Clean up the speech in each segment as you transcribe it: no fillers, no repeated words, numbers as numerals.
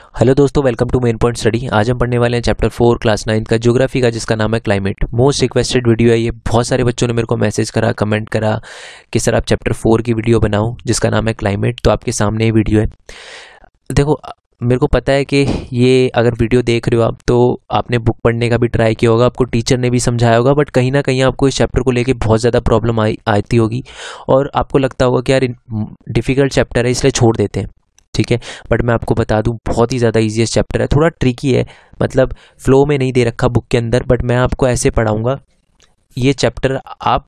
Hello दोस्तों, welcome to main point study. आज हम पढ़ने वाले हैं चैप्टर 4 क्लास 9 का ज्योग्राफी का, जिसका नाम है क्लाइमेट। मोस्ट रिक्वेस्टेड वीडियो है ये। बहुत सारे बच्चों ने मेरे को मैसेज करा, कमेंट करा कि सर आप चैप्टर 4 की वीडियो बनाओ जिसका नाम है क्लाइमेट। तो आपके सामने ये वीडियो है। देखो, मेरे को पता है कि ये अगर वीडियो देख रहे हो आप तो आपने बुक पढ़ने का भी ट्राई किया होगा, आपको टीचर ने भी समझाया होगा, बट कहीं ना कहीं आपको इस चैप्टर को लेके बहुत ज़्यादा प्रॉब्लम आती होगी और आपको लगता होगा कि यार डिफ़िकल्ट चैप्टर है इसलिए छोड़ देते हैं। ठीक है, बट मैं आपको बता दूं बहुत ही ज़्यादा ईजीएस्ट चैप्टर है। थोड़ा ट्रिकी है, मतलब फ्लो में नहीं दे रखा बुक के अंदर, बट मैं आपको ऐसे पढ़ाऊंगा ये चैप्टर आप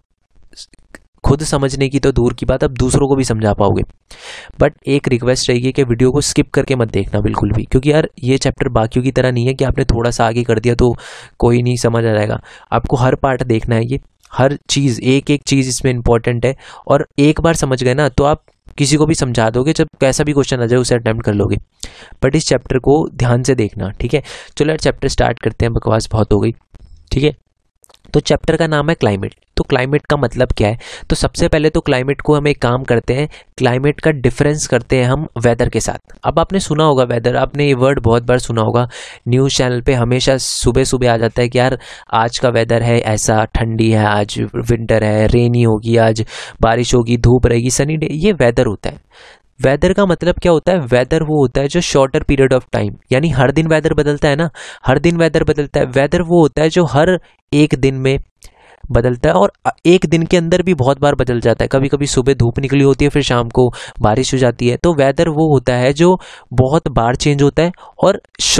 खुद समझने की तो दूर की बात, अब दूसरों को भी समझा पाओगे। बट एक रिक्वेस्ट रहेगी कि वीडियो को स्किप करके मत देखना बिल्कुल भी, क्योंकि यार ये चैप्टर बाकियों की तरह नहीं है कि आपने थोड़ा सा आगे कर दिया तो कोई नहीं समझ आ जाएगा। आपको हर पार्ट देखना है, ये हर चीज़ एक एक चीज़ इसमें इंपॉर्टेंट है। और एक बार समझ गए ना तो आप किसी को भी समझा दोगे, जब कैसा भी क्वेश्चन आ जाए उसे अटेम्प्ट कर लोगे। बट इस चैप्टर को ध्यान से देखना, ठीक है। चलो यार चैप्टर स्टार्ट करते हैं, बकवास बहुत हो गई, ठीक है। तो चैप्टर का नाम है क्लाइमेट। तो क्लाइमेट का मतलब क्या है? तो सबसे पहले तो क्लाइमेट को हम एक काम करते हैं, क्लाइमेट का डिफरेंस करते हैं हम वेदर के साथ। अब आपने सुना होगा वेदर, आपने ये वर्ड बहुत बार सुना होगा। न्यूज़ चैनल पे हमेशा सुबह सुबह आ जाता है कि यार आज का वेदर है ऐसा, ठंडी है आज, विंटर है, रेनी होगी आज, बारिश होगी, धूप रहेगी, सनी डे। ये वेदर होता है। वेदर का मतलब क्या होता है? वेदर वो होता है जो शॉर्टर पीरियड ऑफ टाइम, यानी हर दिन वेदर बदलता है ना, हर दिन वेदर बदलता है। वेदर वो होता है जो हर एक दिन में बदलता है और एक दिन के अंदर भी बहुत बार बदल जाता है। कभी कभी सुबह धूप निकली होती है, फिर शाम को बारिश हो जाती है। तो वेदर वो होता है जो बहुत बार चेंज होता है और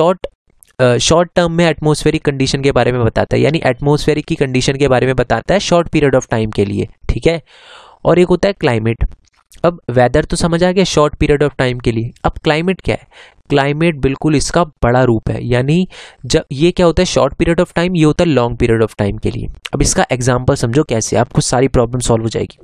शॉर्ट टर्म में एटमॉस्फेरिक कंडीशन के बारे में बताता है, यानी एटमॉस्फेरिक की कंडीशन के बारे में बताता है शॉर्ट पीरियड ऑफ टाइम के लिए, ठीक है। और एक होता है क्लाइमेट। अब वेदर तो समझ आ गया शॉर्ट पीरियड ऑफ टाइम के लिए। अब क्लाइमेट क्या है? क्लाइमेट बिल्कुल इसका बड़ा रूप है, यानी जब ये क्या होता है शॉर्ट पीरियड ऑफ टाइम, ये होता है लॉन्ग पीरियड ऑफ टाइम के लिए। अब इसका एग्जांपल समझो कैसे, आपको सारी प्रॉब्लम सॉल्व हो जाएगी।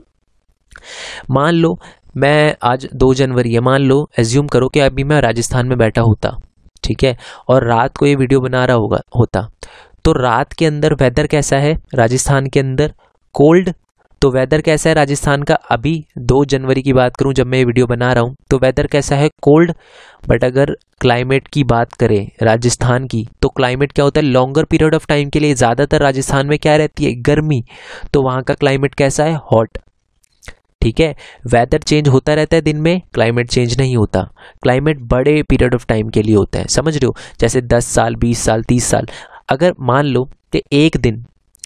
मान लो मैं आज 2 जनवरी है, मान लो एज्यूम करो कि अभी मैं राजस्थान में बैठा होता, ठीक है, और रात को ये वीडियो बना रहा होता। तो रात के अंदर वेदर कैसा है राजस्थान के अंदर? कोल्ड। तो वेदर कैसा है राजस्थान का? अभी 2 जनवरी की बात करूं जब मैं ये वीडियो बना रहा हूं तो वेदर कैसा है? कोल्ड। बट अगर क्लाइमेट की बात करें राजस्थान की, तो क्लाइमेट क्या होता है? लॉन्गर पीरियड ऑफ टाइम के लिए ज़्यादातर राजस्थान में क्या रहती है? गर्मी। तो वहां का क्लाइमेट कैसा है? हॉट, ठीक है। वेदर चेंज होता रहता है दिन में, क्लाइमेट चेंज नहीं होता। क्लाइमेट बड़े पीरियड ऑफ टाइम के लिए होता है, समझ रहे हो? जैसे 10 साल, 20 साल, 30 साल। अगर मान लो कि एक दिन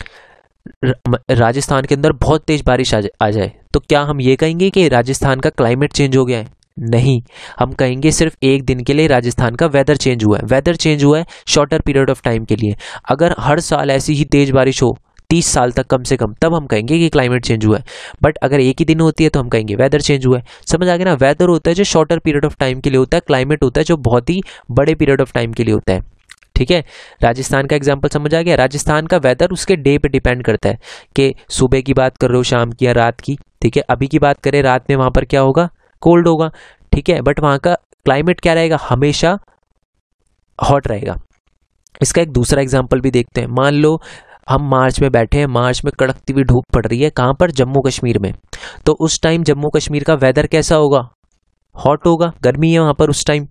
राजस्थान के अंदर बहुत तेज बारिश आ जाए तो क्या हम ये कहेंगे कि राजस्थान का क्लाइमेट चेंज हो गया है? नहीं, हम कहेंगे सिर्फ एक दिन के लिए राजस्थान का वेदर चेंज हुआ है। वेदर चेंज हुआ है शॉर्टर पीरियड ऑफ टाइम के लिए। अगर हर साल ऐसी ही तेज बारिश हो 30 साल तक कम से कम, तब हम कहेंगे कि क्लाइमेट चेंज हुआ है। बट अगर एक ही दिन होती है तो हम कहेंगे वेदर चेंज हुआ है। समझ आ गया ना? वेदर होता है जो शॉर्टर पीरियड ऑफ टाइम के लिए होता है, क्लाइमेट होता है जो बहुत ही बड़े पीरियड ऑफ टाइम के लिए होता है, ठीक है। राजस्थान का एग्जांपल समझ आ गया? राजस्थान का वेदर उसके डे पे डिपेंड करता है कि सुबह की बात कर रहे हो, शाम की या रात की, ठीक है। अभी की बात करें रात में वहां पर क्या होगा? कोल्ड होगा, ठीक है। बट वहां का क्लाइमेट क्या रहेगा? हमेशा हॉट रहेगा। इसका एक दूसरा एग्जाम्पल भी देखते हैं। मान लो हम मार्च में बैठे हैं, मार्च में कड़कती हुई धूप पड़ रही है, कहां पर? जम्मू कश्मीर में। तो उस टाइम जम्मू कश्मीर का वेदर कैसा होगा? हॉट होगा, गर्मी है वहां पर उस टाइम,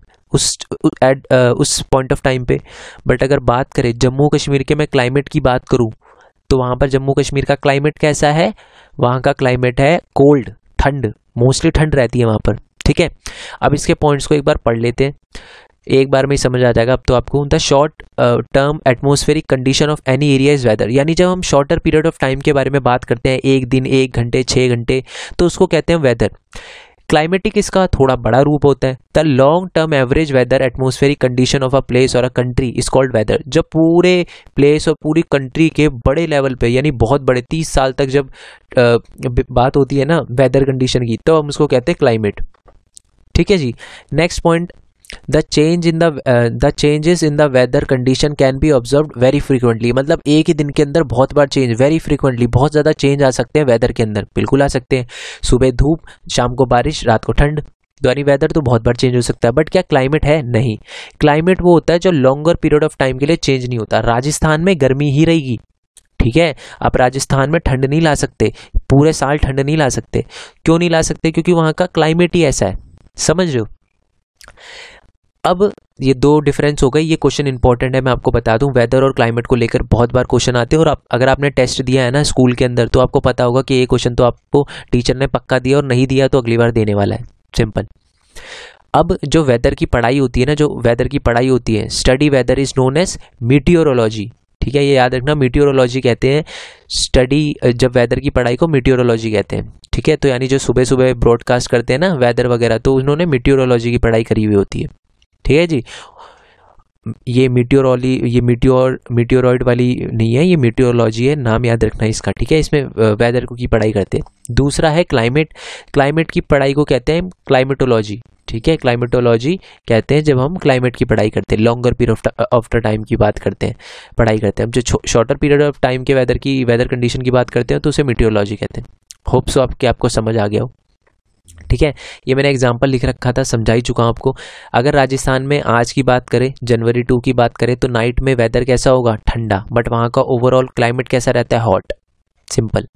उस पॉइंट ऑफ टाइम पे। बट अगर बात करें जम्मू कश्मीर के, मैं क्लाइमेट की बात करूं तो वहां पर जम्मू कश्मीर का क्लाइमेट कैसा है? वहां का क्लाइमेट है कोल्ड, ठंड, मोस्टली ठंड रहती है वहां पर, ठीक है। अब इसके पॉइंट्स को एक बार पढ़ लेते हैं, एक बार में ही समझ आ जाएगा अब तो आपको। The short term atmospheric condition of any area is weather, यानी जब हम शॉर्टर पीरियड ऑफ टाइम के बारे में बात करते हैं, एक दिन, 1 घंटे, 6 घंटे, तो उसको कहते हैं वेदर। क्लाइमेटिक इसका थोड़ा बड़ा रूप होता है। The long term average weather atmospheric condition of a place और a country is called weather. जब पूरे प्लेस और पूरी कंट्री के बड़े लेवल पे, यानी बहुत बड़े 30 साल तक जब बात होती है ना वेदर कंडीशन की, तो हम उसको कहते हैं क्लाइमेट, ठीक है जी। Next point, the changes in the weather condition can be observed very frequently. मतलब एक ही दिन के अंदर बहुत बार चेंज, वेरी फ्रीक्वेंटली, बहुत ज्यादा चेंज आ सकते हैं वेदर के अंदर, बिल्कुल आ सकते हैं। सुबह धूप, शाम को बारिश, रात को ठंड, यानी वेदर तो बहुत बार चेंज हो सकता है। बट क्या क्लाइमेट है? नहीं। क्लाइमेट वो होता है जो लॉन्गर पीरियड ऑफ टाइम के लिए चेंज नहीं होता। राजस्थान में गर्मी ही रहेगी, ठीक है। आप राजस्थान में ठंड नहीं ला सकते, पूरे साल ठंड नहीं ला सकते। क्यों नहीं ला सकते? क्योंकि वहां का क्लाइमेट ही ऐसा है, समझ रहे हो। अब ये दो डिफरेंस हो गए, ये क्वेश्चन इंपॉर्टेंट है, मैं आपको बता दूं, वेदर और क्लाइमेट को लेकर बहुत बार क्वेश्चन आते हैं। और अगर आपने टेस्ट दिया है ना स्कूल के अंदर, तो आपको पता होगा कि ये क्वेश्चन तो आपको टीचर ने पक्का दिया, और नहीं दिया तो अगली बार देने वाला है। सिंपल। अब जो वेदर की पढ़ाई होती है ना, जो वेदर की पढ़ाई होती है, study weather is known as meteorology. ठीक है, ये याद रखना, मीटियोरोलॉजी कहते हैं स्टडी, जब वेदर की पढ़ाई को मीटियोरोलॉजी कहते हैं। ठीक है, तो यानी जो सुबह सुबह ब्रॉडकास्ट करते हैं ना वेदर वगैरह, तो उन्होंने मीटियोरोलॉजी की पढ़ाई करी हुई होती है। ठीक है जी, ये मीटियोरॉइड वाली नहीं है, ये मीटियोरोलॉजी है, नाम याद रखना इसका। ठीक है, इसमें वेदर की पढ़ाई करते हैं। दूसरा है क्लाइमेट, क्लाइमेट की पढ़ाई को कहते हैं क्लाइमेटोलॉजी। ठीक है, क्लाइमेटोलॉजी कहते हैं जब हम क्लाइमेट की पढ़ाई करते हैं, longer period of the time की बात करते हैं, पढ़ाई करते हैं। हम जो शॉर्टर पीरियड ऑफ टाइम के वेदर कंडीशन की बात करते हैं तो उसे मीटियोरोलॉजी कहते हैं। होप सो आपको समझ आ गया हो। ठीक है, ये मैंने एग्जाम्पल लिख रखा था, समझा ही चुका हूं आपको। अगर राजस्थान में आज की बात करें, जनवरी 2 की बात करें, तो नाइट में वेदर कैसा होगा, ठंडा, बट वहां का ओवरऑल क्लाइमेट कैसा रहता है, हॉट। सिंपल।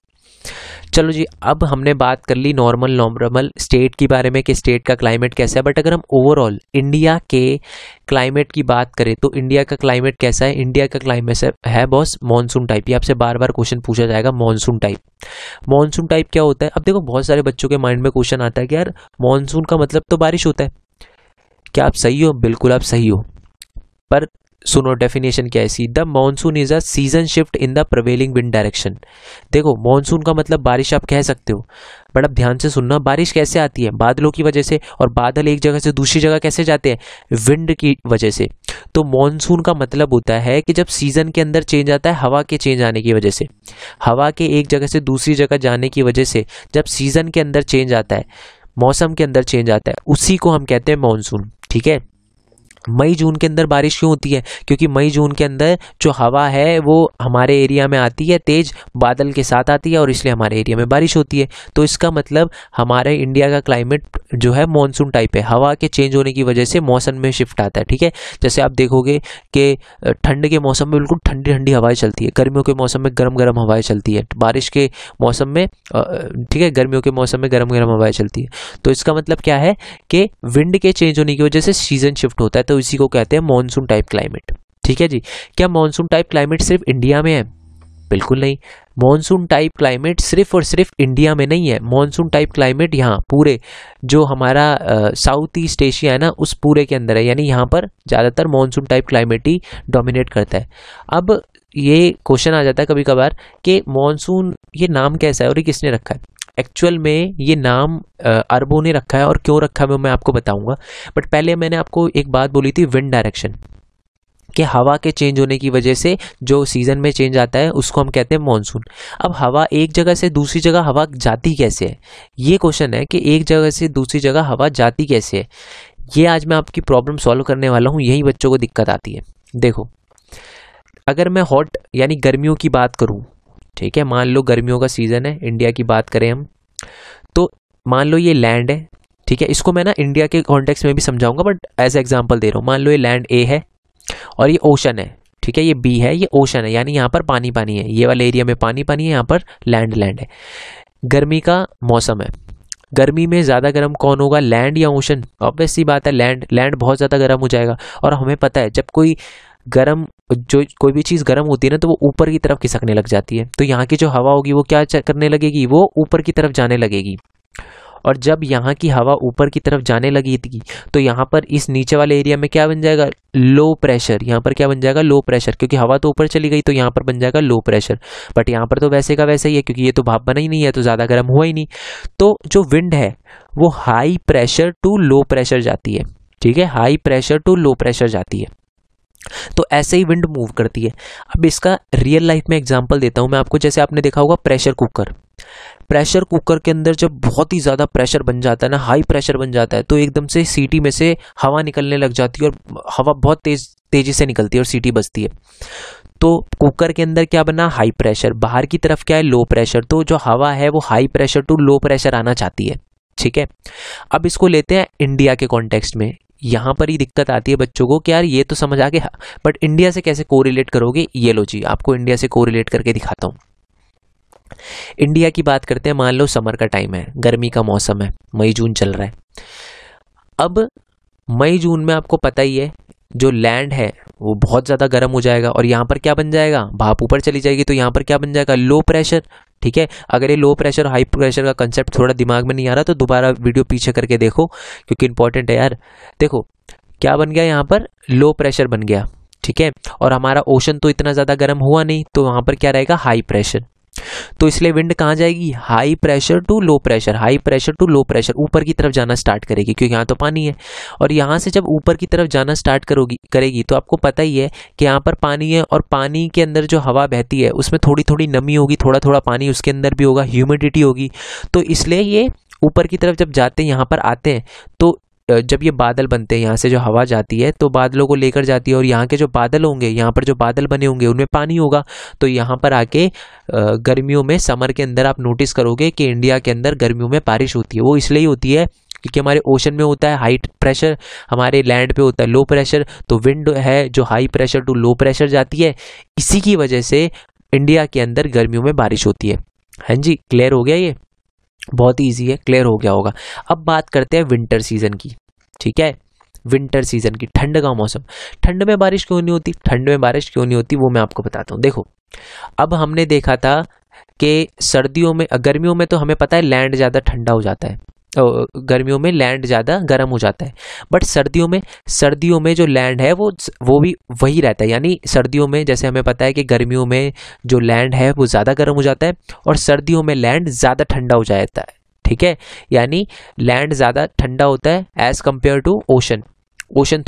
चलो जी, अब हमने बात कर ली नॉर्मल स्टेट के बारे में कि स्टेट का क्लाइमेट कैसा है। बट अगर हम ओवरऑल इंडिया के क्लाइमेट की बात करें तो इंडिया का क्लाइमेट कैसा है? इंडिया का क्लाइमेट है बॉस मॉनसून टाइप। ये आपसे बार बार क्वेश्चन पूछा जाएगा, मॉनसून टाइप। मॉनसून टाइप क्या होता है? अब देखो, बहुत सारे बच्चों के माइंड में क्वेश्चन आता है कि यार मॉनसून का मतलब तो बारिश होता है। क्या आप सही हो? बिल्कुल आप सही हो, पर सुनो डेफिनेशन क्या है see. The monsoon is a season shift in the prevailing wind direction. देखो, मॉनसून का मतलब बारिश आप कह सकते हो, बट अब ध्यान से सुनना, बारिश कैसे आती है? बादलों की वजह से। और बादल एक जगह से दूसरी जगह कैसे जाते हैं? विंड की वजह से। तो मॉनसून का मतलब होता है कि जब सीजन के अंदर चेंज आता है हवा के चेंज आने की वजह से, हवा के एक जगह से दूसरी जगह जाने की वजह से जब सीजन के अंदर चेंज आता है, मौसम के अंदर चेंज आता है, उसी को हम कहते हैं मॉनसून। ठीक है, मई जून के अंदर बारिश क्यों होती है? क्योंकि मई जून के अंदर जो हवा है वो हमारे एरिया में आती है, तेज बादल के साथ आती है, और इसलिए हमारे एरिया में बारिश होती है। तो इसका मतलब हमारे इंडिया का क्लाइमेट जो है मॉनसून टाइप है, हवा के चेंज होने की वजह से मौसम में शिफ्ट आता है। ठीक है, जैसे आप देखोगे कि ठंड के मौसम में बिल्कुल ठंडी ठंडी हवाएं चलती है, गर्मियों के मौसम में गर्म गर्म हवाएं चलती है, बारिश के मौसम में ठीक है, गर्मियों के मौसम में गर्म गर्म हवाएं चलती है। तो इसका मतलब क्या है कि विंड के चेंज होने की वजह से सीजन शिफ्ट होता है, तो इसी को कहते हैं मॉनसून टाइप क्लाइमेट। ठीक है जी, क्या मॉनसून टाइप क्लाइमेट सिर्फ इंडिया में है? बिल्कुल नहीं। मॉनसून टाइप क्लाइमेट सिर्फ और सिर्फ इंडिया में नहीं है। मॉनसून टाइप क्लाइमेट यहाँ पूरे जो हमारा साउथ ईस्ट एशिया है ना, उस पूरे के अंदर है, यानी यहाँ पर ज़्यादातर मॉनसून टाइप क्लाइमेट ही डोमिनेट करता है। अब ये क्वेश्चन आ जाता है कभी कभार कि मॉनसून ये नाम कैसा है और ये किसने रखा है? एक्चुअल में ये नाम अरबों ने रखा है, और क्यों रखा है वो मैं आपको बताऊंगा। बट पहले मैंने आपको एक बात बोली थी, विंड डायरेक्शन, कि हवा के चेंज होने की वजह से जो सीजन में चेंज आता है उसको हम कहते हैं मॉनसून। अब हवा एक जगह से दूसरी जगह हवा जाती कैसे है, ये क्वेश्चन है कि एक जगह से दूसरी जगह हवा जाती कैसे है। ये आज मैं आपकी प्रॉब्लम सॉल्व करने वाला हूँ, यही बच्चों को दिक्कत आती है। देखो, अगर मैं हॉट यानी गर्मियों की बात करूँ, ठीक है, मान लो गर्मियों का सीजन है, इंडिया की बात करें हम, तो मान लो ये लैंड है। ठीक है, इसको मैं ना इंडिया के कॉन्टेक्स्ट में भी समझाऊंगा, बट एज एग्जांपल दे रहा हूँ। मान लो ये लैंड ए है और ये ओशन है। ठीक है, ये बी है, ये ओशन है, यानी यहाँ पर पानी पानी है, ये वाले एरिया में पानी पानी है, यहाँ पर लैंड लैंड है। गर्मी का मौसम है, गर्मी में ज्यादा गर्म कौन होगा, लैंड या ओशन? ऑब्वियस सी बात है लैंड। लैंड बहुत ज्यादा गर्म हो जाएगा, और हमें पता है जब कोई भी चीज गर्म होती है ना, तो वो ऊपर की तरफ खिसकने लग जाती है। तो यहाँ की जो हवा होगी वो क्या करने लगेगी, वो ऊपर की तरफ जाने लगेगी। और जब यहाँ की हवा ऊपर की तरफ जाने लगेगी तो यहाँ पर इस नीचे वाले एरिया में क्या बन जाएगा, लो प्रेशर। यहाँ पर क्या बन जाएगा, लो प्रेशर, क्योंकि हवा तो ऊपर चली गई, तो यहाँ पर बन जाएगा लो प्रेशर। बट यहाँ पर तो वैसे का वैसे ही है, क्योंकि ये तो भाप बना ही नहीं है, तो ज्यादा गर्म हुआ ही नहीं। तो जो विंड है वो high pressure to low pressure जाती है। ठीक है, high pressure to low pressure जाती है, तो ऐसे ही विंड मूव करती है। अब इसका रियल लाइफ में एग्जांपल देता हूं मैं आपको। जैसे आपने देखा होगा प्रेशर कुकर, प्रेशर कुकर के अंदर जब बहुत ही ज्यादा प्रेशर बन जाता है ना, हाई प्रेशर बन जाता है, तो एकदम से सीटी में से हवा निकलने लग जाती है, और हवा बहुत तेजी से निकलती है और सीटी बजती है। तो कुकर के अंदर क्या बना, हाई प्रेशर, बाहर की तरफ क्या है, लो प्रेशर। तो जो हवा है वो high pressure to low pressure आना चाहती है। ठीक है, अब इसको लेते हैं इंडिया के कॉन्टेक्स्ट में। यहां पर ही दिक्कत आती है बच्चों को कि यार ये तो समझ आ गया, बट इंडिया से कैसे कोरिलेट करोगे? ये लो जी, आपको इंडिया से कोरिलेट करके दिखाता हूं। इंडिया की बात करते हैं। मान लो समर का टाइम है, गर्मी का मौसम है, मई जून चल रहा है। अब मई जून में आपको पता ही है जो लैंड है वो बहुत ज़्यादा गर्म हो जाएगा और यहाँ पर क्या बन जाएगा, भाप ऊपर चली जाएगी, तो यहाँ पर क्या बन जाएगा, लो प्रेशर। ठीक है, अगर ये लो प्रेशर हाई प्रेशर का कंसेप्ट थोड़ा दिमाग में नहीं आ रहा तो दोबारा वीडियो पीछे करके देखो, क्योंकि इंपॉर्टेंट है यार। देखो क्या बन गया, यहाँ पर लो प्रेशर बन गया। ठीक है, और हमारा ओशन तो इतना ज़्यादा गर्म हुआ नहीं, तो वहाँ पर क्या रहेगा, हाई प्रेशर। तो इसलिए विंड कहाँ जाएगी, high pressure to low pressure, high pressure to low pressure, ऊपर की तरफ जाना स्टार्ट करेगी, क्योंकि यहाँ तो पानी है। और यहाँ से जब ऊपर की तरफ जाना स्टार्ट करेगी तो आपको पता ही है कि यहाँ पर पानी है, और पानी के अंदर जो हवा बहती है उसमें थोड़ी थोड़ी नमी होगी, थोड़ा थोड़ा पानी उसके अंदर भी होगा, ह्यूमिडिटी होगी। तो इसलिए ये ऊपर की तरफ जब जाते हैं, यहाँ पर आते हैं, तो जब ये बादल बनते हैं, यहाँ से जो हवा जाती है तो बादलों को लेकर जाती है, और यहाँ के जो बादल होंगे, यहाँ पर जो बादल बने होंगे उनमें पानी होगा। तो यहाँ पर आके गर्मियों में, समर के अंदर आप नोटिस करोगे कि इंडिया के अंदर गर्मियों में बारिश होती है। वो इसलिए होती है क्योंकि हमारे ओशन में होता है हाई प्रेशर, हमारे लैंड पे होता है लो प्रेशर, तो विंड है जो high pressure to low pressure जाती है, इसी की वजह से इंडिया के अंदर गर्मियों में बारिश होती है। हाँ जी, क्लियर हो गया, ये बहुत ईजी है, क्लियर हो गया होगा। अब बात करते हैं विंटर सीजन की। ठीक है, विंटर सीजन की, ठंड का मौसम। ठंड में बारिश क्यों नहीं होती, ठंड में बारिश क्यों नहीं होती वो मैं आपको बताता हूँ। देखो, अब हमने देखा था कि सर्दियों में, गर्मियों में तो हमें पता है लैंड ज़्यादा ठंडा हो जाता है, गर्मियों में लैंड ज़्यादा गर्म हो जाता है, बट सर्दियों में जो लैंड है वो भी वही रहता है। यानी सर्दियों में जैसे हमें पता है कि गर्मियों में जो लैंड है वो ज़्यादा गर्म हो जाता है, और सर्दियों में लैंड ज़्यादा ठंडा हो जाता है। ठीक है, यानी लैंड ज़्यादा ठंडा होता है as compare to ocean. Ocean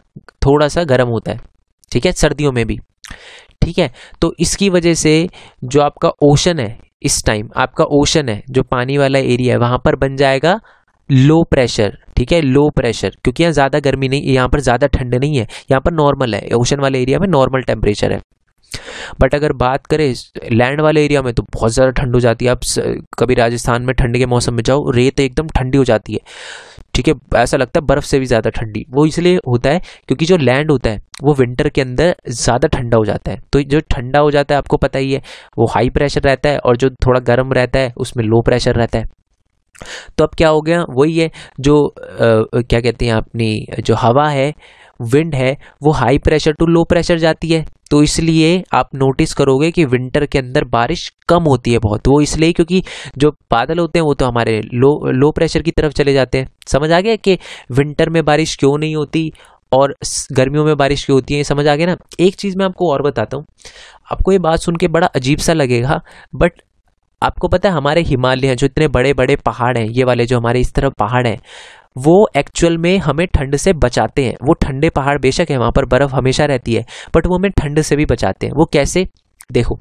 थोड़ा सा गर्म होता है। ठीक है, सर्दियों में भी। ठीक है, तो इसकी वजह से जो आपका ओशन है, इस टाइम आपका ओशन है जो पानी वाला एरिया है, वहां पर बन जाएगा लो प्रेशर। ठीक है, लो प्रेशर, क्योंकि यहाँ ज़्यादा गर्मी नहीं, यहाँ पर ज़्यादा ठंड नहीं है, यहाँ पर नॉर्मल है, ओशन वाले एरिया में नॉर्मल टेम्परेचर है। बट अगर बात करें लैंड वाले एरिया में तो बहुत ज़्यादा ठंड हो जाती है। आप कभी राजस्थान में ठंड के मौसम में जाओ, रेत एकदम ठंडी हो जाती है। ठीक है, ऐसा लगता है बर्फ़ से भी ज़्यादा ठंडी। वो इसलिए होता है क्योंकि जो लैंड होता है वो विंटर के अंदर ज़्यादा ठंडा हो जाता है। तो जो ठंडा हो जाता है आपको पता ही है वो हाई प्रेशर रहता है, और जो थोड़ा गर्म रहता है उसमें लो प्रेशर रहता है। तो अब क्या हो गया, वही है जो क्या कहते हैं, अपनी जो हवा है, विंड है, वो high pressure to low pressure जाती है। तो इसलिए आप नोटिस करोगे कि विंटर के अंदर बारिश कम होती है बहुत। वो इसलिए क्योंकि जो बादल होते हैं वो तो हमारे लो प्रेशर की तरफ चले जाते हैं। समझ आ गया कि विंटर में बारिश क्यों नहीं होती और गर्मियों में बारिश क्यों होती है, समझ आ गया ना। एक चीज़ मैं आपको और बताता हूँ, आपको ये बात सुन के बड़ा अजीब सा लगेगा, बट आपको पता है हमारे हिमालय जो इतने बड़े बड़े पहाड़ हैं, ये वाले जो हमारे इस तरफ पहाड़ हैं, वो एक्चुअल में हमें ठंड से बचाते हैं। वो ठंडे पहाड़ बेशक है, वहाँ पर बर्फ़ हमेशा रहती है, बट वो हमें ठंड से भी बचाते हैं। वो कैसे, देखो,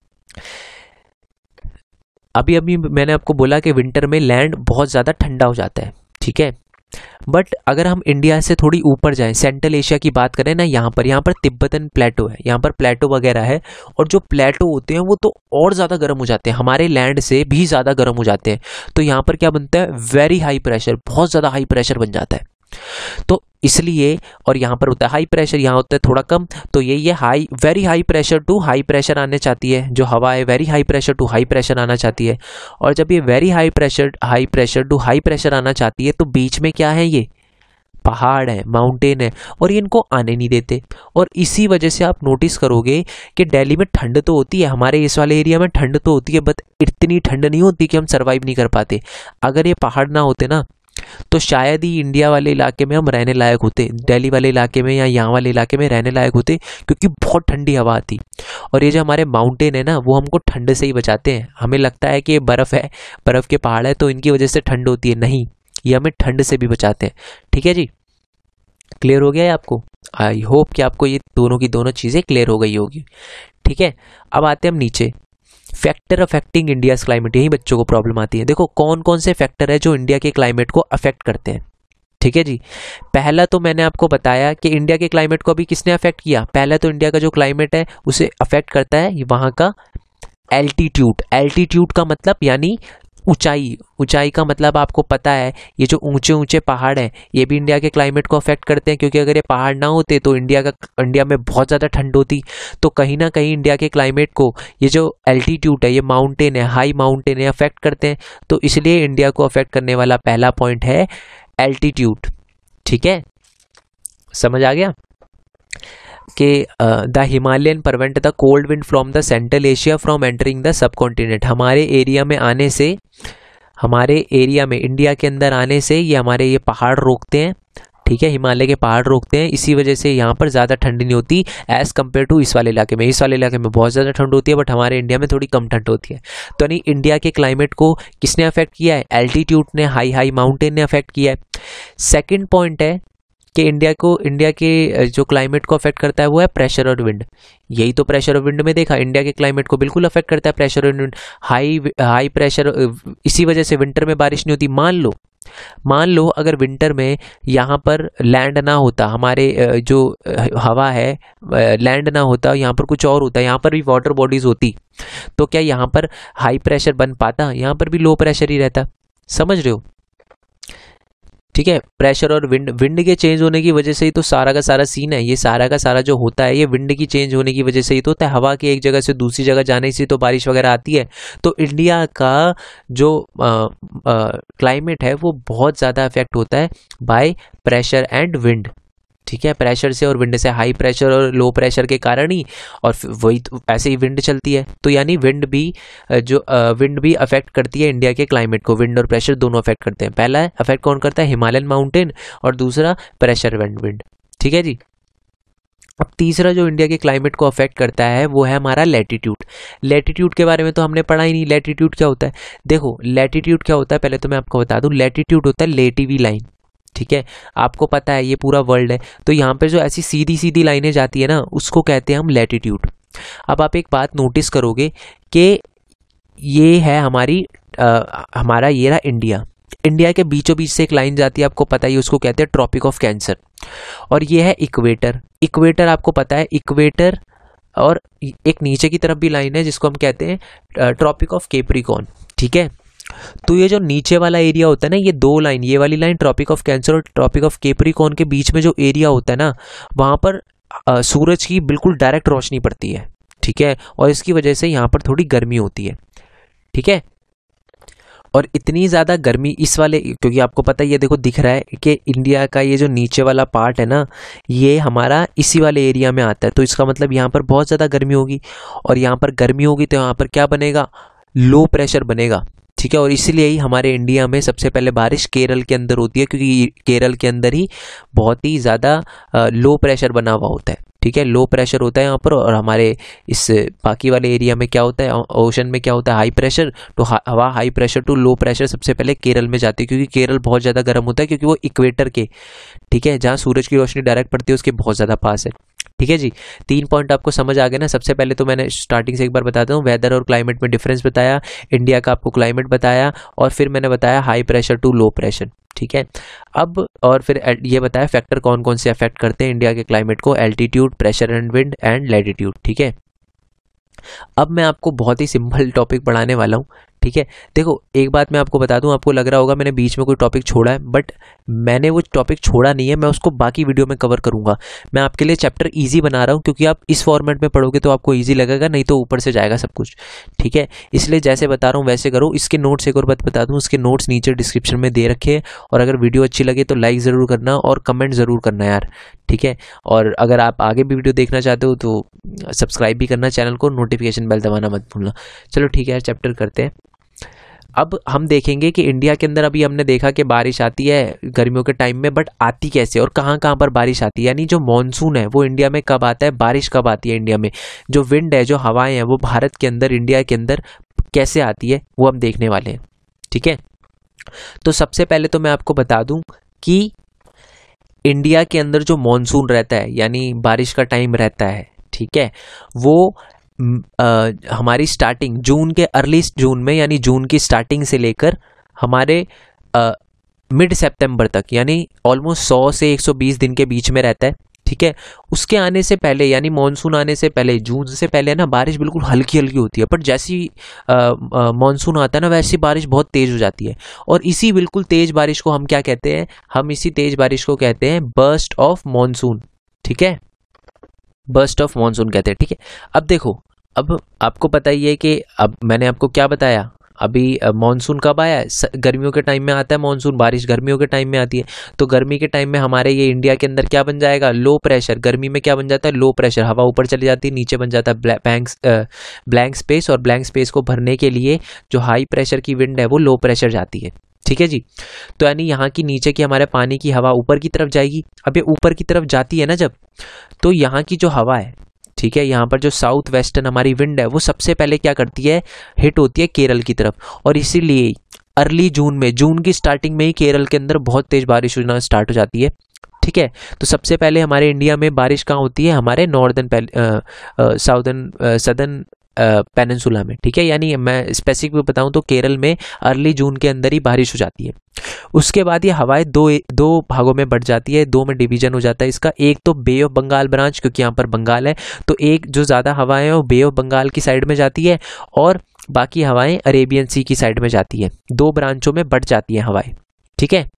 अभी अभी मैंने आपको बोला कि विंटर में लैंड बहुत ज़्यादा ठंडा हो जाता है। ठीक है, बट अगर हम इंडिया से थोड़ी ऊपर जाएं, सेंट्रल एशिया की बात करें ना, यहाँ पर तिब्बतन प्लेटो है, यहाँ पर प्लेटो वगैरह है, और जो प्लेटो होते हैं वो तो और ज़्यादा गर्म हो जाते हैं, हमारे लैंड से भी ज़्यादा गर्म हो जाते हैं। तो यहाँ पर क्या बनता है, वेरी हाई प्रेशर, बहुत ज़्यादा हाई प्रेशर बन जाता है। तो इसलिए, और यहाँ पर होता है हाई प्रेशर, यहाँ होता है थोड़ा कम। तो ये high, very high pressure to high pressure आने चाहती है, जो हवा है very high pressure to high pressure आना चाहती है। और जब ये very high pressure to high pressure आना चाहती है, तो बीच में क्या है, ये पहाड़ है, माउंटेन है, और ये इनको आने नहीं देते। और इसी वजह से आप नोटिस करोगे कि दिल्ली में ठंड तो होती है, हमारे इस वाले एरिया में ठंड तो होती है, बट इतनी ठंड नहीं होती कि हम सर्वाइव नहीं कर पाते। अगर ये पहाड़ ना होते ना, तो शायद ही इंडिया वाले इलाके में हम रहने लायक होते, दिल्ली वाले इलाके में या यहाँ वाले इलाके में रहने लायक होते, क्योंकि बहुत ठंडी हवा आती। और ये जो हमारे माउंटेन है ना, वो हमको ठंड से ही बचाते हैं। हमें लगता है कि बर्फ़ है, बर्फ़ के पहाड़ है तो इनकी वजह से ठंड होती है, नहीं, ये हमें ठंड से भी बचाते हैं। ठीक है जी, क्लियर हो गया है आपको? आई होप कि आपको ये दोनों की दोनों चीज़ें क्लियर हो गई होगी। ठीक है, अब आते हैं हम नीचे, फैक्टर अफेक्टिंग इंडियाज क्लाइमेट। यही बच्चों को प्रॉब्लम आती है। देखो कौन कौन से फैक्टर है जो इंडिया के क्लाइमेट को अफेक्ट करते हैं। ठीक है जी, पहला तो मैंने आपको बताया कि इंडिया के क्लाइमेट को अभी किसने अफेक्ट किया। पहला तो इंडिया का जो क्लाइमेट है उसे अफेक्ट करता है वहाँ का एल्टीट्यूड। एल्टीट्यूड का मतलब यानी ऊंचाई। ऊंचाई का मतलब आपको पता है, ये जो ऊंचे ऊंचे पहाड़ हैं ये भी इंडिया के क्लाइमेट को अफेक्ट करते हैं, क्योंकि अगर ये पहाड़ ना होते तो इंडिया में बहुत ज़्यादा ठंड होती। तो कहीं ना कहीं इंडिया के क्लाइमेट को ये जो एल्टीट्यूड है, ये माउंटेन है, हाई माउंटेन है, अफेक्ट करते हैं। तो इसलिए इंडिया को अफेक्ट करने वाला पहला पॉइंट है एल्टीट्यूड। ठीक है, समझ आ गया कि the Himalayan prevent the cold wind from the central Asia from entering the subcontinent. हमारे एरिया में आने से, हमारे एरिया में इंडिया के अंदर आने से ये हमारे ये पहाड़ रोकते हैं, ठीक है, हिमालय के पहाड़ रोकते हैं। इसी वजह से यहाँ पर ज़्यादा ठंड नहीं होती एज़ कम्पेयर टू इस वाले इलाके में। इस वाले इलाके में बहुत ज़्यादा ठंड होती है, बट हमारे इंडिया में थोड़ी कम ठंड होती है। तो यानी इंडिया के क्लाइमेट को किसने अफेक्ट किया है? एल्टीट्यूड ने, हाई हाई माउंटेन ने अफेक्ट किया है। सेकेंड पॉइंट है कि इंडिया के जो क्लाइमेट को अफेक्ट करता है वो है प्रेशर और विंड। यही तो प्रेशर और विंड में देखा, इंडिया के क्लाइमेट को बिल्कुल अफेक्ट करता है प्रेशर और विंड, हाई प्रेशर। इसी वजह से विंटर में बारिश नहीं होती। मान लो अगर विंटर में यहाँ पर लैंड ना होता, हमारे जो हवा है लैंड ना होता, यहाँ पर कुछ और होता, यहाँ पर भी वाटर बॉडीज होती, तो क्या यहाँ पर हाई प्रेशर बन पाता? यहाँ पर भी लो प्रेशर ही रहता। समझ रहे हो? ठीक है, प्रेशर और विंड के चेंज होने की वजह से ही तो सारा का सारा सीन है। ये सारा का सारा जो होता है ये विंड की चेंज होने की वजह से ही तो होता है। हवा के एक जगह से दूसरी जगह जाने से तो बारिश वगैरह आती है। तो इंडिया का जो क्लाइमेट है वो बहुत ज़्यादा अफेक्ट होता है बाय प्रेशर एंड विंड। ठीक है, प्रेशर से और विंड से, हाई प्रेशर और लो प्रेशर के कारण ही, और वही तो ऐसे ही विंड चलती है। तो यानी विंड भी अफेक्ट करती है इंडिया के क्लाइमेट को। विंड और प्रेशर दोनों अफेक्ट करते हैं। पहला अफेक्ट कौन करता है? हिमालयन माउंटेन, और दूसरा प्रेशर एंड विंड। ठीक है जी। अब तीसरा जो इंडिया के क्लाइमेट को अफेक्ट करता है वो है हमारा लैटिट्यूड। लैटिट्यूड के बारे में तो हमने पढ़ा ही नहीं। लैटिट्यूड क्या होता है? देखो, लैटिट्यूड क्या होता है पहले तो मैं आपको बता दूं। लैटिट्यूड होता है लेटीवी लाइन। ठीक है, आपको पता है ये पूरा वर्ल्ड है, तो यहाँ पर जो ऐसी सीधी सीधी लाइनें जाती है ना, उसको कहते हैं हम लैटिट्यूड। अब आप एक बात नोटिस करोगे कि ये है हमारा ये रहा इंडिया के बीचों बीच से एक लाइन जाती है, आपको पता ही, उसको कहते हैं ट्रॉपिक ऑफ कैंसर। और ये है इक्वेटर आपको पता है, इक्वेटर। और एक नीचे की तरफ भी लाइन है जिसको हम कहते हैं ट्रॉपिक ऑफ कैप्रिकॉर्न। ठीक है, तो ये जो नीचे वाला एरिया होता है ना, ये दो लाइन, ये वाली लाइन ट्रॉपिक ऑफ कैंसर और ट्रॉपिक ऑफ कैप्रिकॉर्न के बीच में जो एरिया होता है ना, वहां पर सूरज की बिल्कुल डायरेक्ट रोशनी पड़ती है। ठीक है, और इसकी वजह से यहाँ पर थोड़ी गर्मी होती है। ठीक है, और इतनी ज़्यादा गर्मी इस वाले, क्योंकि आपको पता है ये देखो दिख रहा है कि इंडिया का ये जो नीचे वाला पार्ट है ना, ये हमारा इसी वाले एरिया में आता है। तो इसका मतलब यहाँ पर बहुत ज़्यादा गर्मी होगी, और यहाँ पर गर्मी होगी तो यहाँ पर क्या बनेगा? लो प्रेशर बनेगा। ठीक है, और इसलिए ही हमारे इंडिया में सबसे पहले बारिश केरल के अंदर होती है, क्योंकि केरल के अंदर ही बहुत ही ज़्यादा लो प्रेशर बना हुआ होता है। ठीक है, लो प्रेशर होता है यहाँ पर, और हमारे इस बाकी वाले एरिया में क्या होता है, ओशन में क्या होता है, हाई प्रेशर। तो हवा high pressure to low pressure सबसे पहले केरल में जाती है, क्योंकि केरल बहुत ज़्यादा गर्म होता है, क्योंकि वो इक्वेटर के, ठीक है, जहाँ सूरज की रोशनी डायरेक्ट पड़ती है उसके बहुत ज़्यादा पास है। ठीक है जी, 3 पॉइंट आपको समझ आ गए ना। सबसे पहले तो मैंने स्टार्टिंग से एक बार बताता हूँ, वेदर और क्लाइमेट में डिफरेंस बताया, इंडिया का आपको क्लाइमेट बताया, और फिर मैंने बताया high pressure to low pressure. ठीक है, अब और फिर ये बताया फैक्टर कौन कौन से अफेक्ट करते हैं इंडिया के क्लाइमेट को, altitude, pressure and wind and latitude. ठीक है, अब मैं आपको बहुत ही सिंपल टॉपिक पढ़ाने वाला हूँ। ठीक है, देखो एक बात मैं आपको बता दूं, आपको लग रहा होगा मैंने बीच में कोई टॉपिक छोड़ा है, बट मैंने वो टॉपिक छोड़ा नहीं है, मैं उसको बाकी वीडियो में कवर करूंगा। मैं आपके लिए चैप्टर इजी बना रहा हूं, क्योंकि आप इस फॉर्मेट में पढ़ोगे तो आपको इजी लगेगा, नहीं तो ऊपर से जाएगा सब कुछ। ठीक है, इसलिए जैसे बता रहा हूँ वैसे करो। इसके नोट्स एक और बात बता दूँ, उसके नोट्स नीचे डिस्क्रिप्शन में दे रखे हैं, और अगर वीडियो अच्छी लगे तो लाइक ज़रूर करना और कमेंट ज़रूर करना यार। ठीक है, और अगर आप आगे भी वीडियो देखना चाहते हो तो सब्सक्राइब भी करना चैनल को, नोटिफिकेशन बेल दबाना मत भूलना। चलो ठीक है यार, चैप्टर करते हैं। अब हम देखेंगे कि इंडिया के अंदर अभी हमने देखा कि बारिश आती है गर्मियों के टाइम में, बट आती कैसे और कहाँ कहाँ पर बारिश आती है, यानी जो मॉनसून है वो इंडिया में कब आता है, बारिश कब आती है इंडिया में, जो विंड है, जो हवाएं हैं, वो भारत के अंदर, इंडिया के अंदर कैसे आती है, वो हम देखने वाले हैं। ठीक है, तो सबसे पहले तो मैं आपको बता दूं कि इंडिया के अंदर जो मॉनसून रहता है, यानी बारिश का टाइम रहता है, ठीक है, वो हमारी स्टार्टिंग जून के अर्ली जून में, यानी जून की स्टार्टिंग से लेकर हमारे मिड सितंबर तक, यानी ऑलमोस्ट 100 से 120 दिन के बीच में रहता है। ठीक है, उसके आने से पहले, यानी मॉनसून आने से पहले, जून से पहले ना बारिश बिल्कुल हल्की हल्की होती है, पर जैसी मॉनसून आता है ना वैसी बारिश बहुत तेज हो जाती है। और इसी बिल्कुल तेज बारिश को हम क्या कहते हैं, हम इसी तेज बारिश को कहते हैं बर्स्ट ऑफ मॉनसून। ठीक है, बर्स्ट ऑफ मॉनसून कहते हैं। ठीक है, अब देखो, अब आपको पता ही है कि अब मैंने आपको क्या बताया, अभी मानसून कब आया, गर्मियों के टाइम में आता है मानसून, बारिश गर्मियों के टाइम में आती है। तो गर्मी के टाइम में हमारे ये इंडिया के अंदर क्या बन जाएगा, लो प्रेशर। गर्मी में क्या बन जाता है, लो प्रेशर, हवा ऊपर चली जाती है, नीचे बन जाता है ब्लैंक स्पेस, और ब्लैंक स्पेस को भरने के लिए जो हाई प्रेशर की विंड है वो लो प्रेशर जाती है। ठीक है जी। तो यानी यहाँ की नीचे की हमारे पानी की हवा ऊपर की तरफ जाएगी। अब ये ऊपर की तरफ जाती है ना जब, तो यहाँ की जो हवा है, ठीक है, यहाँ पर जो साउथ वेस्टर्न हमारी विंड है वो सबसे पहले क्या करती है, हिट होती है केरल की तरफ। और इसीलिए अर्ली जून में, जून की स्टार्टिंग में ही केरल के अंदर बहुत तेज बारिश होना स्टार्ट हो जाती है। ठीक है, तो सबसे पहले हमारे इंडिया में बारिश कहाँ होती है, हमारे सदर्न पेनिनसुला में। ठीक है, यानी मैं स्पेसिफिक बताऊं तो केरल में अर्ली जून के अंदर ही बारिश हो जाती है। उसके बाद ये हवाएं दो भागों में बढ़ जाती है, दो में डिवीजन हो जाता है इसका। एक तो बे ऑफ बंगाल ब्रांच, क्योंकि यहाँ पर बंगाल है, तो एक जो ज़्यादा हवाएं हैं वो बे ऑफ बंगाल की साइड में जाती है, और बाकी हवाएं अरेबियन सी की साइड में जाती है। दो ब्रांचों में बढ़ जाती है हवाएं। ठीक है,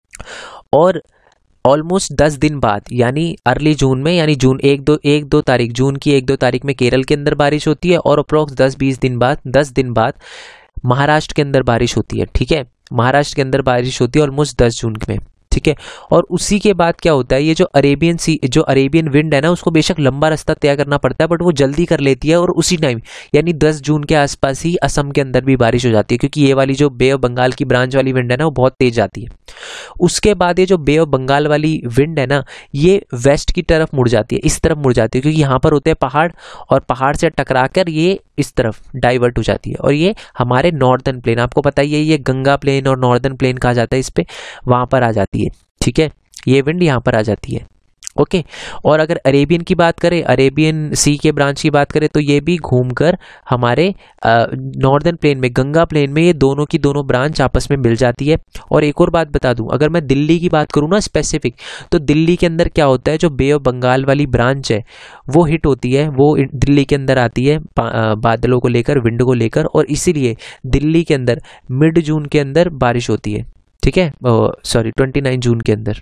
और ऑलमोस्ट 10 दिन बाद, यानी अर्ली जून में, यानी जून 1-2 तारीख, जून की 1-2 तारीख में केरल के अंदर बारिश होती है, और अप्रोक्स 10 दिन बाद महाराष्ट्र के अंदर बारिश होती है। ठीक है, महाराष्ट्र के अंदर बारिश होती है ऑलमोस्ट 10 जून में। ठीक है, और उसी के बाद क्या होता है, ये जो अरेबियन विंड है ना, उसको बेशक लंबा रास्ता तय करना पड़ता है, बट वो जल्दी कर लेती है, और उसी टाइम यानी 10 जून के आसपास ही असम के अंदर भी बारिश हो जाती है, क्योंकि ये वाली जो बे ऑफ बंगाल की ब्रांच वाली विंड है ना वो बहुत तेज आती है। उसके बाद ये जो बे ऑफ बंगाल वाली विंड है ना, ये वेस्ट की तरफ मुड़ जाती है, इस तरफ मुड़ जाती है, क्योंकि यहाँ पर होते हैं पहाड़, और पहाड़ से टकराकर ये इस तरफ डाइवर्ट हो जाती है, और ये हमारे नॉर्दर्न प्लेन, आपको पता ही है ये गंगा प्लेन और नॉर्दर्न प्लेन कहा जाता है इस पे, वहां पर आ जाती है। ठीक है, ये विंड यहाँ पर आ जाती है। ओके, और अगर अरेबियन की बात करें, अरेबियन सी के ब्रांच की बात करें, तो ये भी घूमकर हमारे नॉर्दर्न प्लेन में, गंगा प्लेन में, ये दोनों की दोनों ब्रांच आपस में मिल जाती है। और एक और बात बता दूं, अगर मैं दिल्ली की बात करूं ना स्पेसिफिक, तो दिल्ली के अंदर क्या होता है, जो बे ऑफ बंगाल वाली ब्रांच है वो हिट होती है, वो दिल्ली के अंदर आती है बादलों को लेकर, विंड को लेकर, और इसीलिए दिल्ली के अंदर मिड जून के अंदर बारिश होती है। ठीक है, सॉरी 29 जून के अंदर।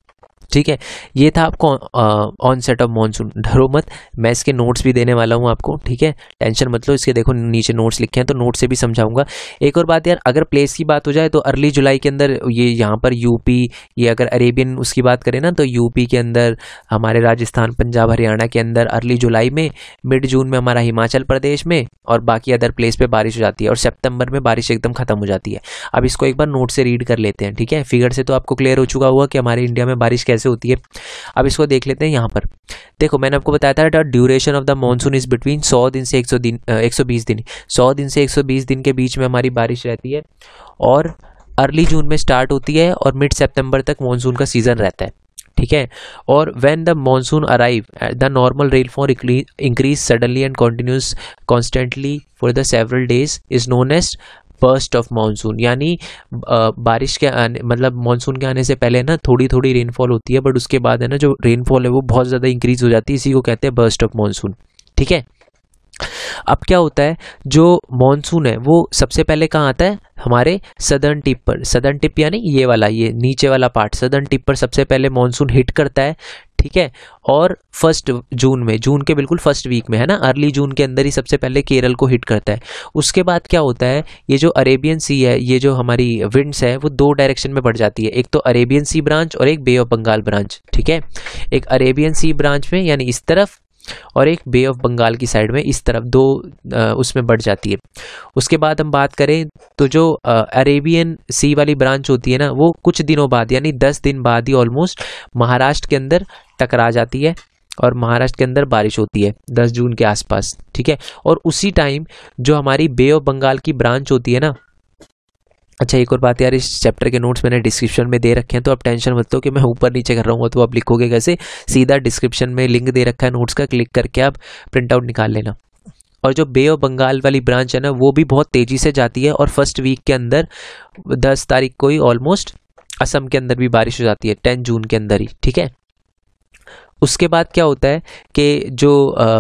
ठीक है, ये था आपको ऑन सेट ऑफ मॉनसून। डरो मत, मैं इसके नोट्स भी देने वाला हूँ आपको। ठीक है, टेंशन मत लो, इसके देखो नीचे नोट्स लिखे हैं, तो नोट से भी समझाऊंगा। एक और बात यार, अगर प्लेस की बात हो जाए तो अर्ली जुलाई के अंदर ये यहाँ पर यूपी, ये अगर अरेबियन उसकी बात करें ना, तो यूपी के अंदर, हमारे राजस्थान, पंजाब, हरियाणा के अंदर अर्ली जुलाई में, मिड जून में हमारा हिमाचल प्रदेश में, और बाकी अदर प्लेस पे बारिश हो जाती है, और सितंबर में बारिश एकदम खत्म हो जाती है। अब इसको एक बार नोट से रीड कर लेते हैं। ठीक है, फिगर से तो आपको क्लियर हो चुका होगा कि हमारे इंडिया में बारिश कैसे होती है। अब इसको देख लेते हैं। यहाँ पर देखो, मैंने आपको बताया था duration of the monsoon is between 100 दिन से 120 दिन, 100 दिन से 120 दिन के बीच में हमारी बारिश रहती है, और अर्ली जून में स्टार्ट होती है, और मिड सितंबर तक मॉनसून का सीजन रहता है। ठीक है, और when the monsoon arrive the normal rainfall increase suddenly and continues constantly for the several days is known as burst of monsoon. यानी बारिश के आने, मतलब मानसून के आने से पहले ना थोड़ी थोड़ी रेनफॉल होती है, बट उसके बाद है ना जो रेनफॉल है वो बहुत ज़्यादा इंक्रीज हो जाती है, इसी को कहते हैं बर्स्ट ऑफ मानसून। ठीक है, अब क्या होता है, जो मानसून है वो सबसे पहले कहाँ आता है, हमारे सदर्न टिप पर। सदर्न टिप यानी ये वाला, ये नीचे वाला पार्ट, सदर्न टिप पर सबसे पहले मानसून हिट करता है। ठीक है, और 1 जून में, जून के बिल्कुल फर्स्ट वीक में है ना, अर्ली जून के अंदर ही सबसे पहले केरल को हिट करता है। उसके बाद क्या होता है, ये जो अरेबियन सी है, ये जो हमारी विंड्स है वो 2 डायरेक्शन में बढ़ जाती है, एक तो अरेबियन सी ब्रांच और एक बे ऑफ बंगाल ब्रांच। ठीक है, एक अरेबियन सी ब्रांच में यानी इस तरफ, और एक बे ऑफ बंगाल की साइड में इस तरफ, 2 उसमें बढ़ जाती है। उसके बाद हम बात करें तो जो अरेबियन सी वाली ब्रांच होती है ना, वो कुछ दिनों बाद यानी 10 दिन बाद ही ऑलमोस्ट महाराष्ट्र के अंदर टकरा जाती है, और महाराष्ट्र के अंदर बारिश होती है 10 जून के आसपास। ठीक है, और उसी टाइम जो हमारी बे ऑफ बंगाल की ब्रांच होती है ना, अच्छा एक और बात यार, इस चैप्टर के नोट्स मैंने डिस्क्रिप्शन में दे रखे हैं, तो आप टेंशन मत लो कि मैं ऊपर नीचे कर रहा हूँ, तो आप लिखोगे कैसे, सीधा डिस्क्रिप्शन में लिंक दे रखा है नोट्स का, क्लिक करके आप प्रिंट आउट निकाल लेना। और जो बे ऑफ बंगाल वाली ब्रांच है ना, वो भी बहुत तेजी से जाती है, और फर्स्ट वीक के अंदर 10 तारीख को ही ऑलमोस्ट असम के अंदर भी बारिश हो जाती है, 10 जून के अंदर ही। ठीक है, उसके बाद क्या होता है कि जो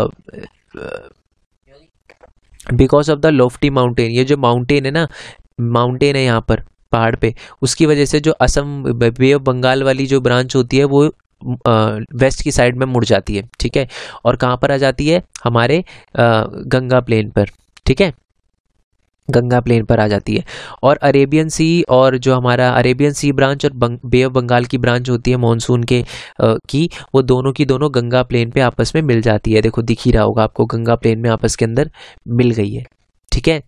because of the lofty mountain, ये जो माउंटेन है ना, माउंटेन है यहाँ पर पहाड़ पे, उसकी वजह से जो असम बे ऑफ बंगाल वाली जो ब्रांच होती है वो वेस्ट की साइड में मुड़ जाती है। ठीक है, और कहाँ पर आ जाती है, हमारे गंगा प्लेन पर। ठीक है, गंगा प्लेन पर आ जाती है। और अरेबियन सी और जो हमारा अरेबियन सी ब्रांच और बे ऑफ बंगाल की ब्रांच होती है मॉनसून के की, वो दोनों की दोनों गंगा प्लेन पे आपस में मिल जाती है। देखो दिख ही रहा होगा आपको, गंगा प्लेन में आपस के अंदर मिल गई है, ठीक है।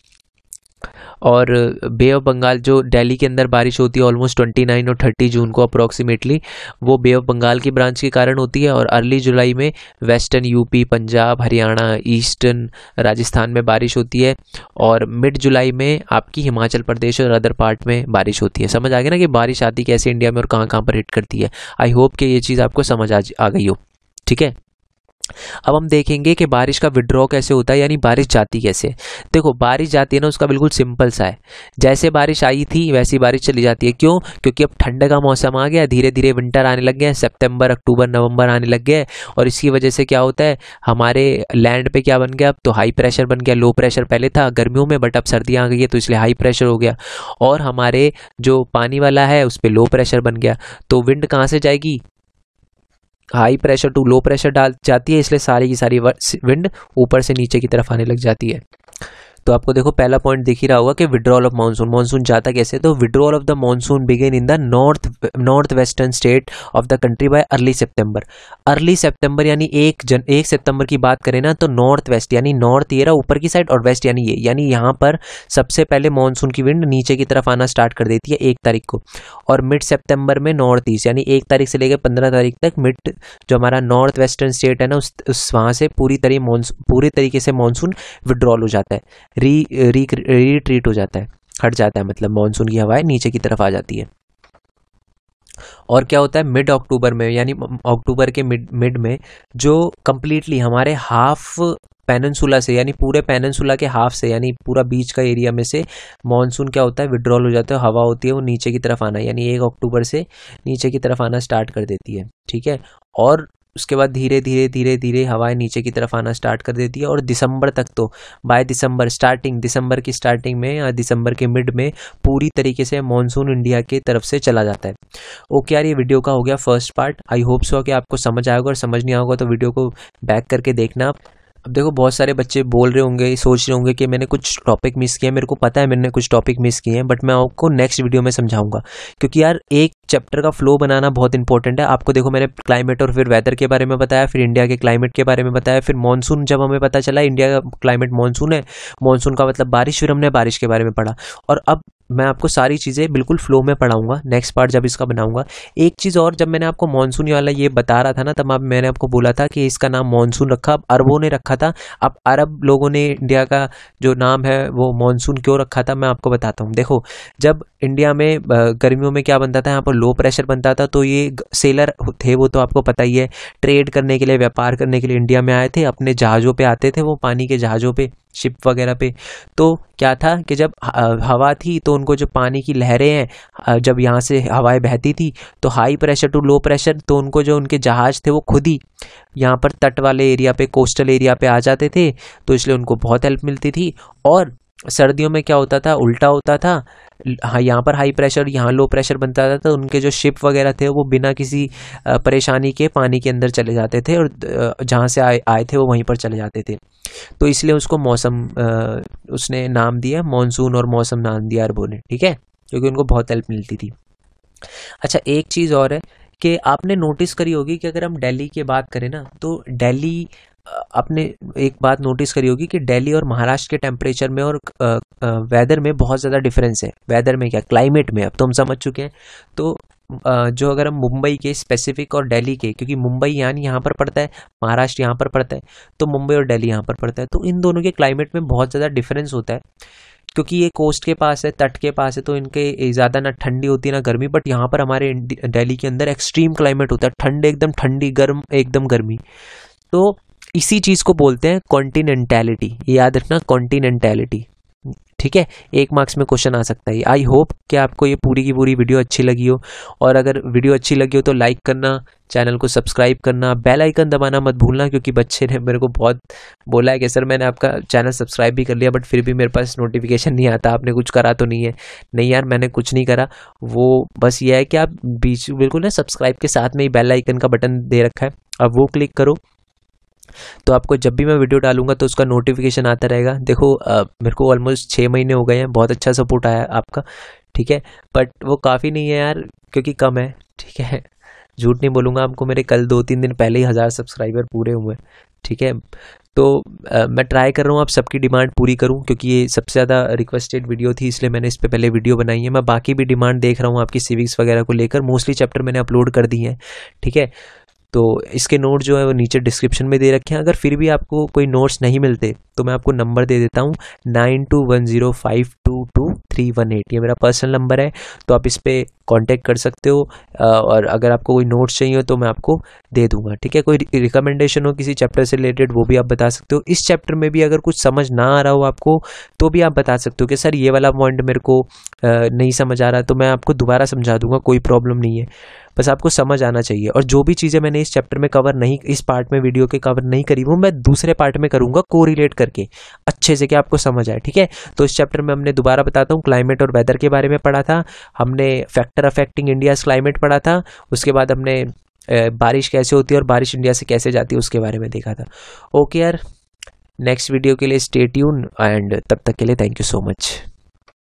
और बे ऑफ बंगाल जो दिल्ली के अंदर बारिश होती है ऑलमोस्ट 29 और 30 जून को अप्रोक्सीमेटली, वो बे ऑफ बंगाल की ब्रांच के कारण होती है। और अर्ली जुलाई में western UP, Punjab, Haryana, eastern Rajasthan में बारिश होती है। और मिड जुलाई में आपकी हिमाचल प्रदेश और अदर पार्ट में बारिश होती है। समझ आ गया ना कि बारिश आती कैसे इंडिया में और कहाँ कहाँ पर हिट करती है। आई होप कि ये चीज़ आपको समझ आ गई हो, ठीक है। अब हम देखेंगे कि बारिश का विड्रॉ कैसे होता है, यानी बारिश जाती कैसे। देखो बारिश जाती है ना, उसका बिल्कुल सिंपल सा है। जैसे बारिश आई थी वैसी बारिश चली जाती है। क्यों? क्योंकि अब ठंड का मौसम आ गया, धीरे धीरे विंटर आने लग गया है, सितंबर, अक्टूबर, नवंबर आने लग गया है। और इसकी वजह से क्या होता है, हमारे लैंड पे क्या बन गया, अब तो हाई प्रेशर बन गया। लो प्रेशर पहले था गर्मियों में, बट अब सर्दियाँ आ गई है तो इसलिए हाई प्रेशर हो गया। और हमारे जो पानी वाला है उस पर लो प्रेशर बन गया। तो विंड कहाँ से जाएगी, high pressure to low pressure डाल जाती है, इसलिए सारी की सारी विंड ऊपर से नीचे की तरफ आने लग जाती है। तो आपको देखो पहला पॉइंट दिख ही रहा होगा कि विड्रॉल ऑफ मानसून। मानसून जाता कैसे, तो withdrawal of the monsoon begin in the north western state of the country by early September. Early September यानी 1 सितंबर की बात करें ना, तो नॉर्थ वेस्ट यानी नॉर्थ ये रहा ऊपर की साइड और वेस्ट यानी ये, यानी यहाँ पर सबसे पहले मानसून की विंड नीचे की तरफ आना स्टार्ट कर देती है 1 तारीख को। और मिड सितंबर में नॉर्थ ईस्ट यानी 1 तारीख से लेकर 15 तारीख तक मिड जो हमारा नॉर्थ वेस्टर्न स्टेट है ना, उस वहाँ से पूरी तरीके से मानसून विड्रॉल हो जाता है, रिट्रीट हो जाता है, हट जाता है। मतलब मानसून की हवाएं नीचे की तरफ आ जाती है। और क्या होता है मिड अक्टूबर में, यानी अक्टूबर के मिड में जो कंप्लीटली हमारे हाफ पेनिनसुला से, यानी पूरे पेनिनसुला के हाफ से, यानी पूरा बीच का एरिया में से मानसून क्या होता है विड्रॉल हो जाता है। हवा होती है वो नीचे की तरफ आना, यानी 1 अक्टूबर से नीचे की तरफ आना स्टार्ट कर देती है, ठीक है। और उसके बाद धीरे धीरे हवाएं नीचे की तरफ आना स्टार्ट कर देती है। और दिसंबर तक तो बाय दिसंबर की स्टार्टिंग में या दिसंबर के मिड में पूरी तरीके से मानसून इंडिया की तरफ से चला जाता है। ओके यार, ये वीडियो का हो गया first part. I hope so कि आपको समझ आएगा, और समझ नहीं आएगा तो वीडियो को बैक करके देखना आप। अब देखो बहुत सारे बच्चे बोल रहे होंगे, सोच रहे होंगे कि मैंने कुछ टॉपिक मिस किए हैं। मेरे को पता है मैंने कुछ टॉपिक मिस किए हैं, बट मैं आपको नेक्स्ट वीडियो में समझाऊंगा। क्योंकि यार एक चैप्टर का फ्लो बनाना बहुत इंपॉर्टेंट है। आपको देखो मैंने क्लाइमेट और फिर वेदर के बारे में बताया, फिर इंडिया के क्लाइमेट के बारे में बताया, फिर मानसून जब हमें पता चला इंडिया का क्लाइमेट मानसून है, मानसून का मतलब बारिश, फिर हमने बारिश के बारे में पढ़ा। और अब मैं आपको सारी चीज़ें बिल्कुल फ्लो में पढ़ाऊंगा नेक्स्ट पार्ट जब इसका बनाऊंगा। एक चीज़ और, जब मैंने आपको मानसून वाला ये बता रहा था ना, तब मैंने आपको बोला था कि इसका नाम मानसून रखा, अब अरबों ने रखा था। अब अरब लोगों ने इंडिया का जो नाम है वो मानसून क्यों रखा था मैं आपको बताता हूँ। देखो जब इंडिया में गर्मियों में क्या बनता था, यहाँ पर लो प्रेशर बनता था, तो ये सेलर थे, वो तो आपको पता ही है, ट्रेड करने के लिए, व्यापार करने के लिए इंडिया में आए थे, अपने जहाज़ों पे आते थे, वो पानी के जहाज़ों पे, शिप वगैरह पे। तो क्या था कि जब हवा थी तो उनको जो पानी की लहरें हैं, जब यहाँ से हवाएं बहती थी तो high pressure to low pressure, तो उनको जो उनके जहाज थे वो खुद ही यहाँ पर तट वाले एरिया पे, कोस्टल एरिया पे आ जाते थे, तो इसलिए उनको बहुत हेल्प मिलती थी। और सर्दियों में क्या होता था, उल्टा होता था, हाँ यहाँ पर हाई प्रेशर यहाँ लो प्रेशर बनता था, तो उनके जो शिप वगैरह थे वो बिना किसी परेशानी के पानी के अंदर चले जाते थे, और जहाँ से आए थे वो वहीं पर चले जाते थे। तो इसलिए उसको मौसम उसने नाम दिया, मानसून और मौसम नाम दिया अरबों ने, ठीक है, क्योंकि उनको बहुत हेल्प मिलती थी। अच्छा एक चीज़ और है कि आपने नोटिस करी होगी कि अगर हम दिल्ली की बात करें ना, तो दिल्ली, आपने एक बात नोटिस करी होगी कि दिल्ली और महाराष्ट्र के टेम्परेचर में और वेदर में बहुत ज़्यादा डिफरेंस है। वेदर में क्या, क्लाइमेट में, अब तो हम समझ चुके हैं। तो जो अगर हम मुंबई के स्पेसिफिक और दिल्ली के, क्योंकि मुंबई यानी यहाँ पर पड़ता है, महाराष्ट्र यहाँ पर पड़ता है, तो मुंबई और दिल्ली यहाँ पर पड़ता है, तो इन दोनों के क्लाइमेट में बहुत ज़्यादा डिफरेंस होता है। क्योंकि ये कोस्ट के पास है, तट के पास है, तो इनके ज़्यादा ना ठंडी होती है ना गर्मी, बट यहाँ पर हमारे दिल्ली के अंदर एक्सट्रीम क्लाइमेट होता है, ठंड एकदम ठंडी, गर्म एकदम गर्मी। तो इसी चीज़ को बोलते हैं कॉन्टिनेंटैलिटी, ये याद रखना, कॉन्टिनेंटैलिटी, ठीक है। 1 मार्क्स में क्वेश्चन आ सकता है। आई होप कि आपको ये पूरी की पूरी वीडियो अच्छी लगी हो, और अगर वीडियो अच्छी लगी हो तो लाइक करना, चैनल को सब्सक्राइब करना, बेल आइकन दबाना मत भूलना, क्योंकि बच्चे ने मेरे को बहुत बोला है कि सर मैंने आपका चैनल सब्सक्राइब भी कर लिया बट फिर भी मेरे पास नोटिफिकेशन नहीं आता, आपने कुछ करा तो नहीं है। नहीं यार, मैंने कुछ नहीं करा, वो बस ये है कि आप बिल्कुल ना सब्सक्राइब के साथ में ही बेल आइकन का बटन दे रखा है, अब वो क्लिक करो, तो आपको जब भी मैं वीडियो डालूंगा तो उसका नोटिफिकेशन आता रहेगा। देखो मेरे को ऑलमोस्ट 6 महीने हो गए हैं, बहुत अच्छा सपोर्ट आया आपका, ठीक है। बट वो काफ़ी नहीं है यार, क्योंकि कम है, ठीक है। झूठ नहीं बोलूँगा आपको, मेरे कल 2-3 दिन पहले ही 1000 सब्सक्राइबर पूरे हुए, ठीक है। तो मैं ट्राई कर रहा हूँ आप सबकी डिमांड पूरी करूँ, क्योंकि ये सबसे ज़्यादा रिक्वेस्टेड वीडियो थी, इसलिए मैंने इस पर पहले वीडियो बनाई है। मैं बाकी भी डिमांड देख रहा हूँ आपकी सिविक्स वगैरह को लेकर, मोस्टली चैप्टर मैंने अपलोड कर दी हैं, ठीक है। तो इसके नोट जो है वो नीचे डिस्क्रिप्शन में दे रखे हैं। अगर फिर भी आपको कोई नोट्स नहीं मिलते तो मैं आपको नंबर दे देता हूँ 9210522318, ये मेरा पर्सनल नंबर है, तो आप इस पर कांटेक्ट कर सकते हो। और अगर आपको कोई नोट्स चाहिए तो मैं आपको दे दूंगा, ठीक है। कोई रिकमेंडेशन हो किसी चैप्टर से रिलेटेड वो भी आप बता सकते हो। इस चैप्टर में भी अगर कुछ समझ ना आ रहा हो आपको तो भी आप बता सकते हो कि सर ये वाला पॉइंट मेरे को नहीं समझ आ रहा, तो मैं आपको दोबारा समझा दूंगा, कोई प्रॉब्लम नहीं है। बस आपको समझ आना चाहिए। और जो भी चीज़ें मैंने इस चैप्टर में कवर नहीं, इस पार्ट में वीडियो के कवर नहीं करी, वो मैं दूसरे पार्ट में करूंगा कोरिलेट करके अच्छे से, कि आपको समझ आए, ठीक है। तो इस चैप्टर में हमने, दोबारा बताता हूँ, क्लाइमेट और वेदर के बारे में पढ़ा था हमने, फैक्टर अफेक्टिंग इंडियाज क्लाइमेट पढ़ा था, उसके बाद हमने बारिश कैसे होती है और बारिश इंडिया से कैसे जाती है उसके बारे में देखा था। ओके यार, नेक्स्ट वीडियो के लिए स्टे ट्यून, एंड तब तक के लिए थैंक यू सो मच।